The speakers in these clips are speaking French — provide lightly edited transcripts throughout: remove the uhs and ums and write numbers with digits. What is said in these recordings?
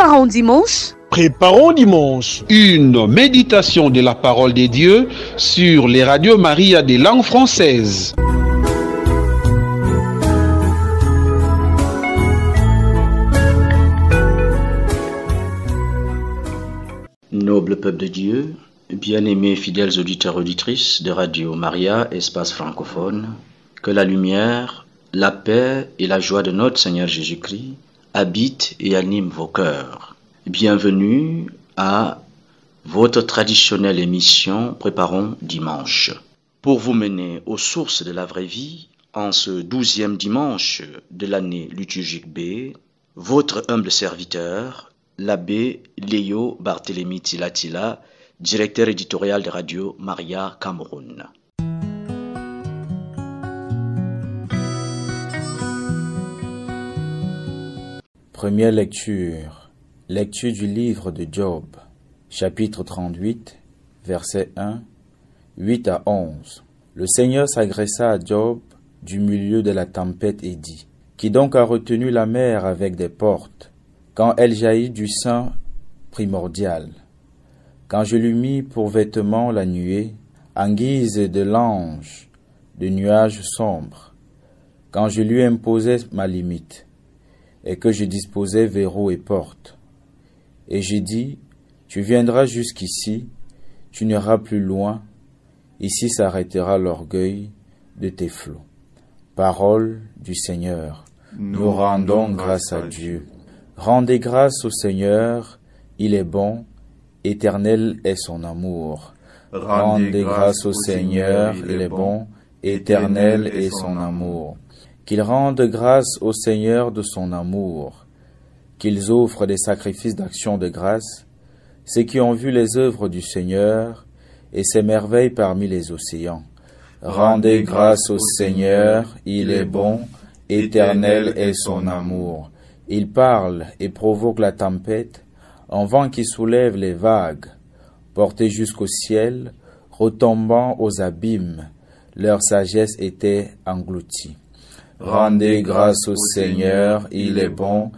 Préparons dimanche. Préparons dimanche une méditation de la parole de Dieu sur les radios Maria des langues françaises. Noble peuple de Dieu, bien-aimés fidèles auditeurs et auditrices de Radio Maria, espace francophone, que la lumière, la paix et la joie de notre Seigneur Jésus-Christ habitent et animent vos cœurs. Bienvenue à votre traditionnelle émission Préparons dimanche. Pour vous mener aux sources de la vraie vie, en ce 12e dimanche de l'année liturgique B, votre humble serviteur, l'abbé Léo Barthélemy Tilatila, directeur éditorial de Radio Maria Cameroun. Première lecture. Lecture du livre de Job, chapitre 38, versets 1, 8 à 11. Le Seigneur s'adressa à Job du milieu de la tempête et dit : Qui donc a retenu la mer avec des portes, quand elle jaillit du sein primordial, quand je lui mis pour vêtement la nuée, en guise de l'ange, de nuages sombres, quand je lui imposais ma limite, et que je disposais verrous et portes. Et j'ai dit : Tu viendras jusqu'ici, tu n'iras plus loin, ici s'arrêtera l'orgueil de tes flots. Parole du Seigneur. Nous rendons grâce à Dieu. Rendez grâce au Seigneur, il est bon, éternel est son amour. Rendez grâce au Seigneur, il est bon, éternel est son amour. Qu'ils rendent grâce au Seigneur de son amour, qu'ils offrent des sacrifices d'action de grâce, ceux qui ont vu les œuvres du Seigneur et ses merveilles parmi les océans. Rendez grâce au Seigneur, il est bon, éternel est son amour. Il parle et provoque la tempête, un vent qui soulève les vagues, porté jusqu'au ciel, retombant aux abîmes, leur sagesse était engloutie. Rendez grâce au Seigneur, il est bon,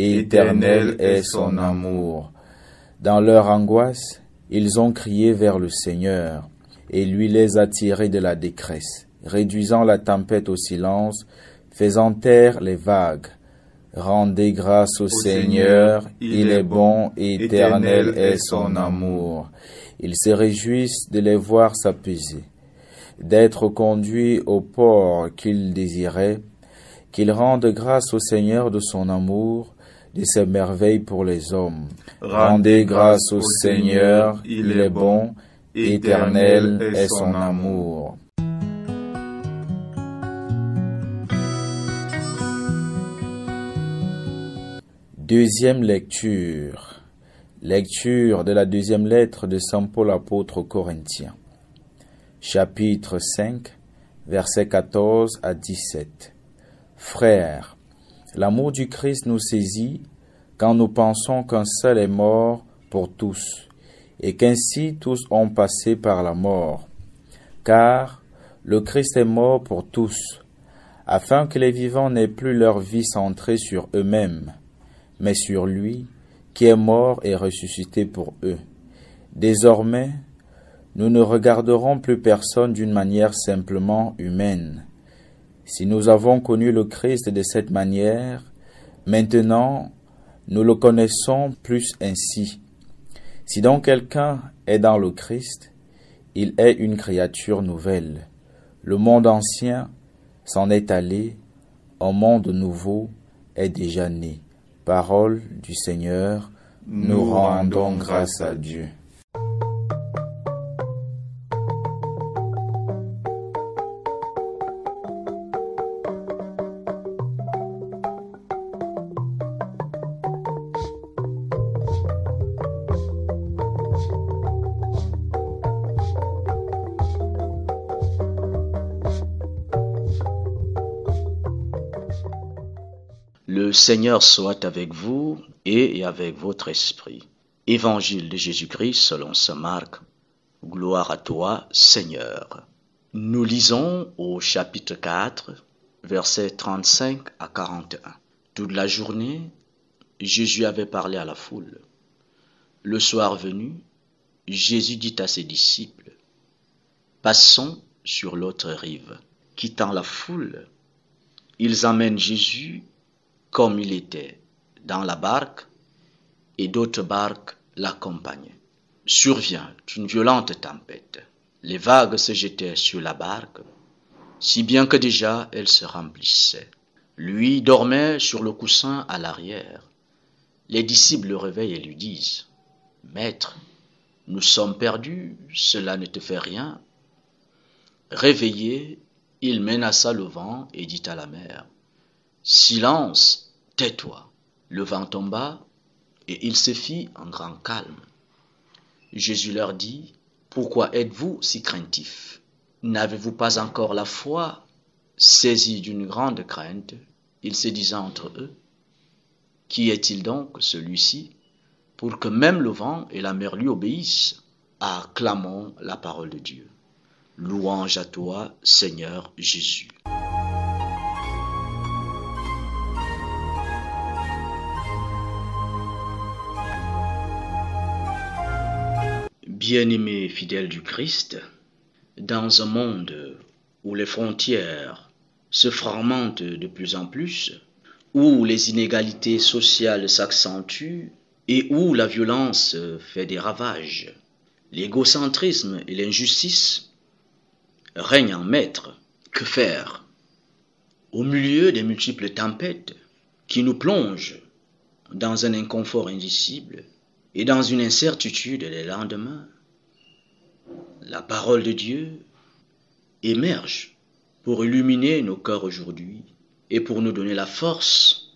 éternel est son amour. Dans leur angoisse, ils ont crié vers le Seigneur, et lui les a tirés de la détresse, réduisant la tempête au silence, faisant taire les vagues. Rendez grâce au Seigneur, il est bon, éternel est son amour. Ils se réjouissent de les voir s'apaiser, d'être conduits au port qu'ils désiraient, qu'ils rendent grâce au Seigneur de son amour, de ses merveilles pour les hommes. Rendez grâce au Seigneur, il est bon, éternel est son amour. Deuxième lecture. Lecture de la deuxième lettre de Saint Paul apôtre aux Corinthiens. Chapitre 5, versets 14 à 17. Frères, l'amour du Christ nous saisit quand nous pensons qu'un seul est mort pour tous, et qu'ainsi tous ont passé par la mort. Car le Christ est mort pour tous, afin que les vivants n'aient plus leur vie centrée sur eux-mêmes, mais sur lui, qui est mort et ressuscité pour eux. Désormais, nous ne regarderons plus personne d'une manière simplement humaine. Si nous avons connu le Christ de cette manière, maintenant, nous le connaissons plus ainsi. Si donc quelqu'un est dans le Christ, il est une créature nouvelle. Le monde ancien s'en est allé, un monde nouveau est déjà né. Parole du Seigneur, nous rendons grâce à Dieu. Le Seigneur soit avec vous et avec votre esprit. Évangile de Jésus-Christ selon saint Marc. Gloire à toi, Seigneur. Nous lisons au chapitre 4, versets 35 à 41. Toute la journée, Jésus avait parlé à la foule. Le soir venu, Jésus dit à ses disciples, « Passons sur l'autre rive. » Quittant la foule, ils emmènent Jésus comme il était dans la barque et d'autres barques l'accompagnaient. Survient une violente tempête. Les vagues se jetaient sur la barque, si bien que déjà elle se remplissait. Lui dormait sur le coussin à l'arrière. Les disciples le réveillent et lui disent, « Maître, nous sommes perdus, cela ne te fait rien. » Réveillé, il menaça le vent et dit à la mer, « Silence, tais-toi. » Le vent tomba et il se fit un grand calme. Jésus leur dit, « Pourquoi êtes-vous si craintifs? N'avez-vous pas encore la foi? » Saisis d'une grande crainte, ils se disaient entre eux, « Qui est-il donc celui-ci, pour que même le vent et la mer lui obéissent? » Acclamons la parole de Dieu. Louange à toi, Seigneur Jésus. Bien-aimés fidèles du Christ, dans un monde où les frontières se fragmentent de plus en plus, où les inégalités sociales s'accentuent et où la violence fait des ravages, l'égocentrisme et l'injustice règnent en maître. Que faire? Au milieu des multiples tempêtes qui nous plongent dans un inconfort indicible et dans une incertitude des lendemains, la parole de Dieu émerge pour illuminer nos cœurs aujourd'hui et pour nous donner la force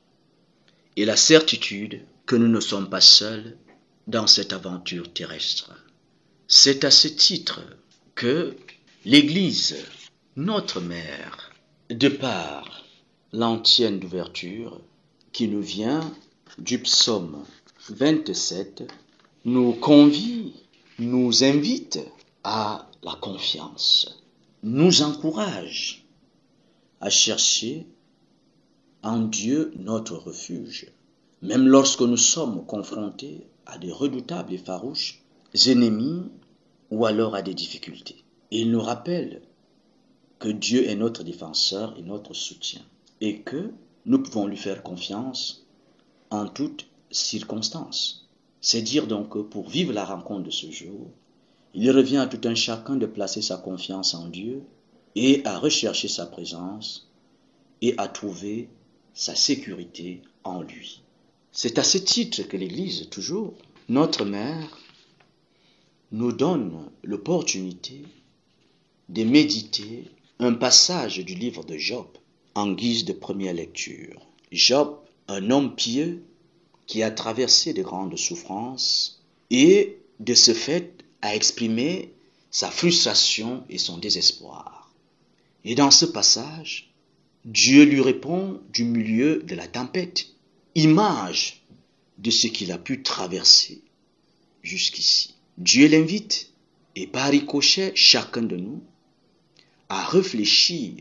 et la certitude que nous ne sommes pas seuls dans cette aventure terrestre. C'est à ce titre que l'Église, notre mère, de par l'antienne d'ouverture qui nous vient du psaume 27, nous convie, nous invite à la confiance, nous encourage à chercher en Dieu notre refuge, même lorsque nous sommes confrontés à des redoutables et farouches ennemis ou alors à des difficultés. Il nous rappelle que Dieu est notre défenseur et notre soutien et que nous pouvons lui faire confiance en toutes circonstances. C'est dire donc que pour vivre la rencontre de ce jour, il revient à tout un chacun de placer sa confiance en Dieu et à rechercher sa présence et à trouver sa sécurité en lui. C'est à ce titre que l'Église, toujours, notre mère, nous donne l'opportunité de méditer un passage du livre de Job en guise de première lecture. Job, un homme pieux qui a traversé de grandes souffrances et de ce fait a exprimé sa frustration et son désespoir. Et dans ce passage, Dieu lui répond du milieu de la tempête, image de ce qu'il a pu traverser jusqu'ici. Dieu l'invite, et par ricochet chacun de nous, à réfléchir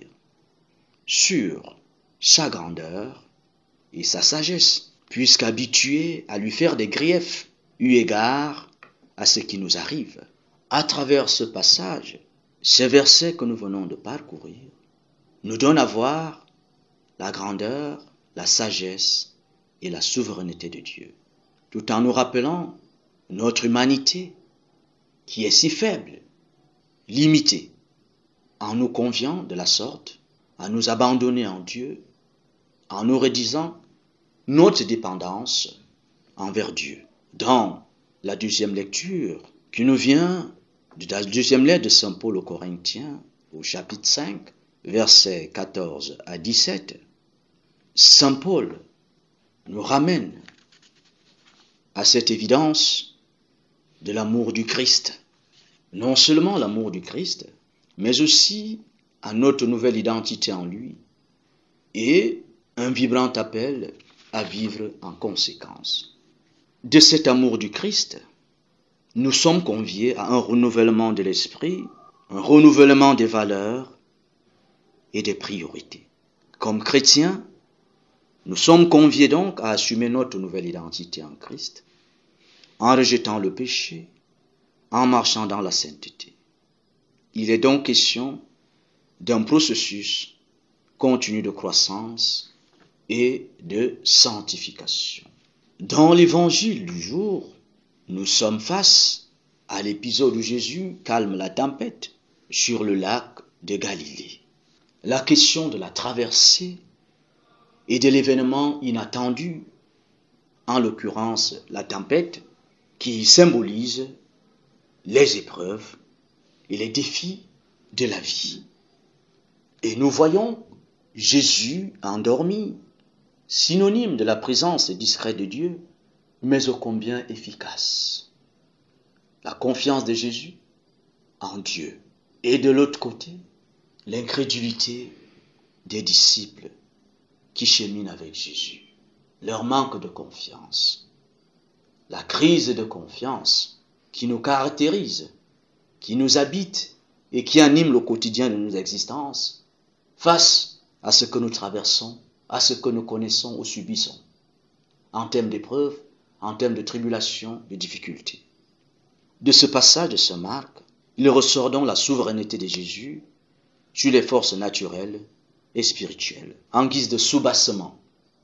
sur sa grandeur et sa sagesse, puisqu'habitué à lui faire des griefs, eu égard à ce qui nous arrive. À travers ce passage, ces versets que nous venons de parcourir nous donnent à voir la grandeur, la sagesse et la souveraineté de Dieu, tout en nous rappelant notre humanité qui est si faible, limitée, en nous confiant de la sorte, à nous abandonner en Dieu, en nous redisant notre dépendance envers Dieu. Dans la deuxième lecture qui nous vient de la deuxième lettre de Saint Paul aux Corinthiens, au chapitre 5, versets 14 à 17, Saint Paul nous ramène à cette évidence de l'amour du Christ. Non seulement l'amour du Christ, mais aussi à notre nouvelle identité en lui et un vibrant appel à vivre en conséquence. De cet amour du Christ, nous sommes conviés à un renouvellement de l'esprit, un renouvellement des valeurs et des priorités. Comme chrétiens, Nous sommes conviés donc à assumer notre nouvelle identité en Christ, en rejetant le péché, en marchant dans la sainteté. Il est donc question d'un processus continu de croissance et de sanctification. Dans l'évangile du jour, nous sommes face à l'épisode où Jésus calme la tempête sur le lac de Galilée. La question de la traversée et de l'événement inattendu, en l'occurrence la tempête, qui symbolise les épreuves et les défis de la vie. Et nous voyons Jésus endormi, synonyme de la présence discrète de Dieu, mais ô combien efficace. La confiance de Jésus en Dieu. Et de l'autre côté, l'incrédulité des disciples qui cheminent avec Jésus. Leur manque de confiance. La crise de confiance qui nous caractérise, qui nous habite et qui anime le quotidien de nos existences face à ce que nous traversons, à ce que nous connaissons ou subissons, en termes d'épreuves, en termes de tribulations, de difficultés. De ce passage de Saint Marc, il ressort donc la souveraineté de Jésus sur les forces naturelles et spirituelles, en guise de soubassement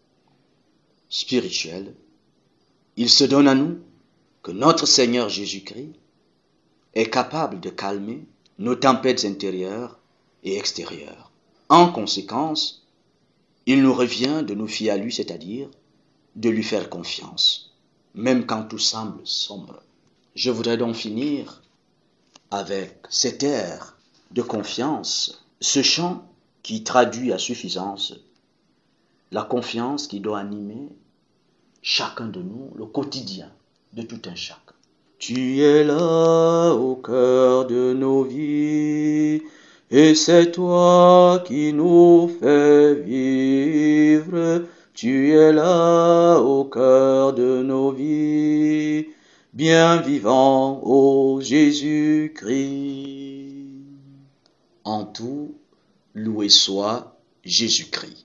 spirituel. Il se donne à nous que notre Seigneur Jésus-Christ est capable de calmer nos tempêtes intérieures et extérieures. En conséquence, il nous revient de nous fier à lui, c'est-à-dire de lui faire confiance, même quand tout semble sombre. Je voudrais donc finir avec cet air de confiance, ce chant qui traduit à suffisance la confiance qui doit animer chacun de nous, le quotidien de tout un chacun. Tu es là au cœur de nos vies, et c'est toi qui nous fais vivre. Tu es là au cœur de nos vies, bien vivant, ô Jésus-Christ. En tout, loué soit Jésus-Christ.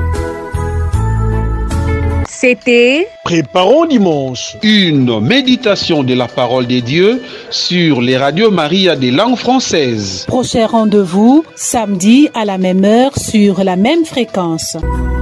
C'était Préparons dimanche. Une méditation de la parole de Dieu sur les radios Maria des langues françaises. prochain rendez-vous samedi à la même heure sur la même fréquence.